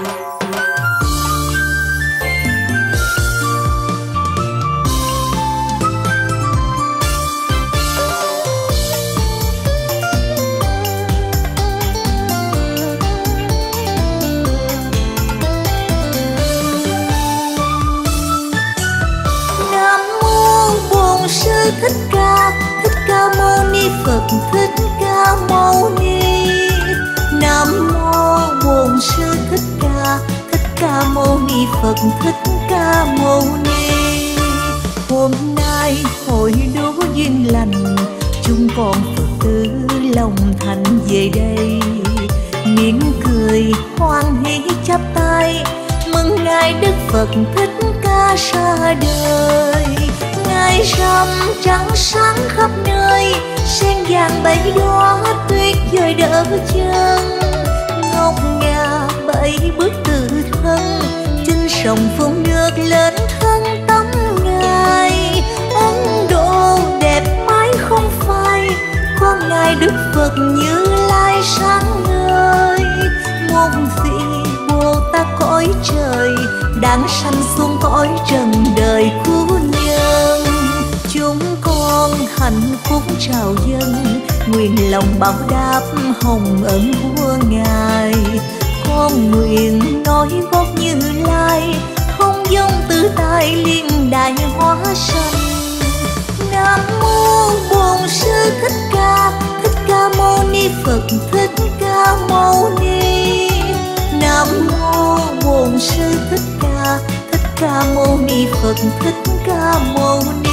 Thích Ca Mâu Ni Phật. Thích Ca Mâu Ni. Nam mô Bổn Sư Thích Ca Mâu Ni Phật. Thích Ca Mâu Ni. Hôm nay hội đố duyên lành, chúng con Phật tử lòng thành về đây, mỉm cười hoan hỷ chắp tay mừng ngày Đức Phật Thích Ca ra đời. Ngày rằm trắng sáng khắp nơi, sen vàng bảy đóa tuyết vời đỡ chân. Ngọc ngà bảy bước từ thân, trên sông phun nước lên thân tấm ngài. Ấn Độ đẹp mãi không phai, có ngài Đức Phật Như Lai sáng ngời. Một vị Bồ Tát cõi trời đang sanh xuống cõi trần đời cứu nhân. Chúng con hạnh phúc trào dâng, nguyện lòng báo đáp hồng ân của ngài. Con nguyện nói gót Như Lai, thông dong tự tại liên đại hóa sanh. Nam mô Bổn Sư Thích Ca Mâu Ni Phật. Thích Ca Mâu Ni. Nam mô Bổn Sư Thích Ca Mâu Ni Phật. Thích Ca Mâu Ni.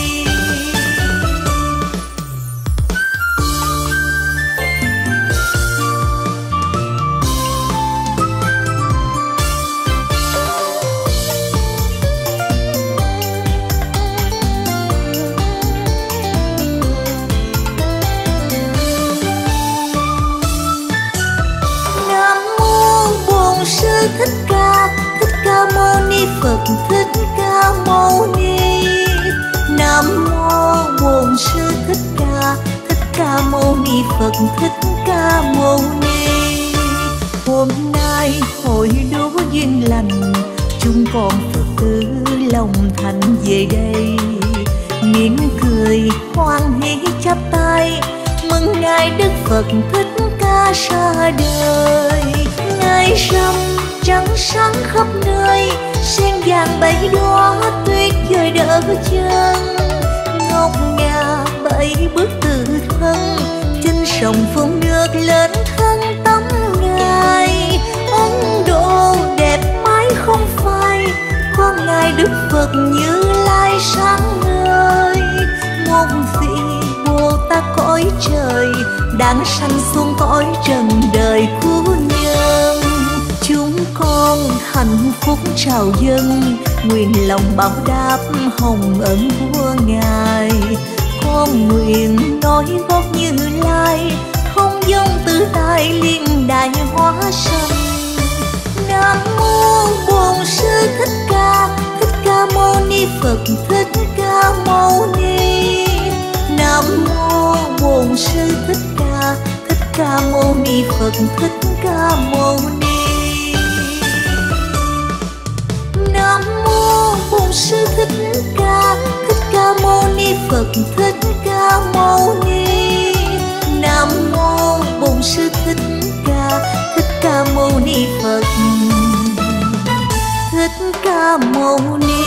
Thích Ca Mâu Ni Phật. Thích Ca Mâu Ni. Nam mô Bổn Sư Thích Ca Mâu Ni Phật. Thích Ca Mâu Ni. Hôm nay hội đố duyên lành, chúng con Phật tử lòng thành về đây, mỉm cười hoan hỷ chắp tay mừng ngày Đức Phật Thích Ca ra đời. Ngày rằm trắng sáng khắp nơi, sen vàng bảy đóa tuyết vời đỡ chân. Ngọc ngà bảy bước từ thân, trên sông phun nước lên thân tấm ngài. Ấn Độ đẹp mãi không phai, có ngài Đức Phật Như Lai sáng ngời. Một vị Bồ Tát cõi trời đang sanh xuống cõi trần đời cứu nhân. Chúng con hạnh phúc trào dâng, nguyện lòng báo đáp hồng ân của ngài. Con nguyện nói gót Như Lai, thông dong tự tại liên đại hóa sanh. Nam mô Bổn Sư Thích Ca Mâu Ni Phật. Thích Ca Mâu Ni. Nam mô Bổn Sư Thích Ca Mâu Ni Phật. Thích Ca Mâu Ni. Nam mô Bổn Sư Thích Ca Mâu Ni Phật. Thích Ca Mâu Ni. Nam mô Bổn Sư Thích Ca Mâu Ni Phật. Thích Ca Mâu Ni.